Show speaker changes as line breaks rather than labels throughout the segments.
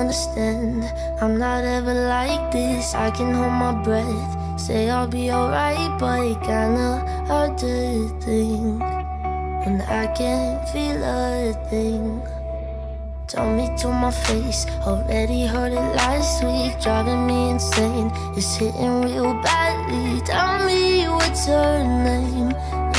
understand. I'm not ever like this. I can hold my breath, say I'll be alright, but it kinda hard to think when I can't feel a thing. Tell me to my face, already heard it last week, driving me insane. It's hitting real badly. Tell me what's her name.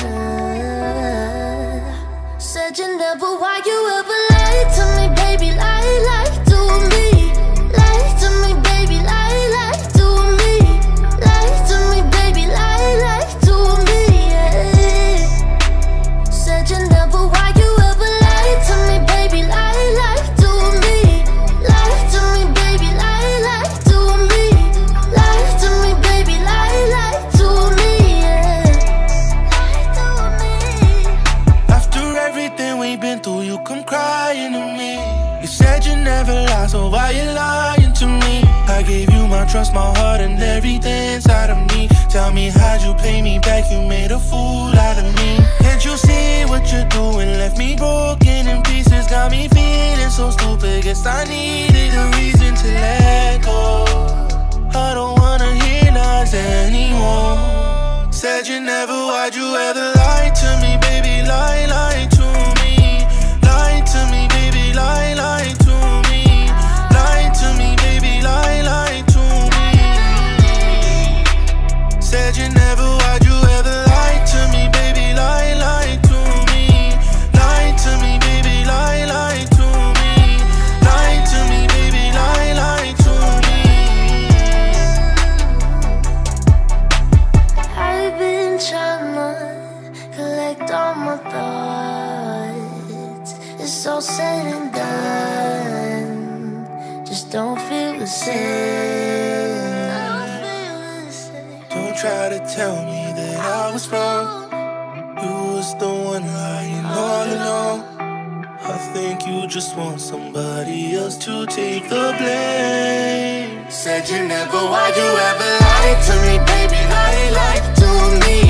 Said you never, why you ever lied to me, baby, lie to me. Lie to me, baby, lie to me. Lie to me, baby, lie to me, yeah. Said you never, why you ever lied to me, baby, lie to me. Lie to me, baby, lie to me. Lie to me, baby, lie to me, yeah. Lie to me.
After everything we've been through, you come crying to me. You said you never lie, so why you lying to me? I gave you my trust, my heart, and everything inside of me. Tell me, how'd you pay me back? You made a fool out of me. Can't you see what you're doing? Left me broken in pieces, got me feeling so stupid. Guess I needed a reason to let go. I don't wanna hear lies anymore. Said you never, why'd you ever lie to me, baby, lie to me. Lie to me, baby, lie to me. Lie to me, baby, lie to me. Said you never, why'd you ever lie to me, baby, lie to me. Lie to me, baby, lie to me. Lie to me, baby, lie to me.
I've been trying to collect all my thoughts. It's all said and done, just don't feel the same.
Don't try to tell me that I was wrong. You was the one lying all along. I think you just want somebody else to take the blame.
Said you never, why you ever lied to me, baby, lie to me.